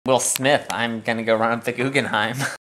Will Smith. I'm gonna go run up the Guggenheim.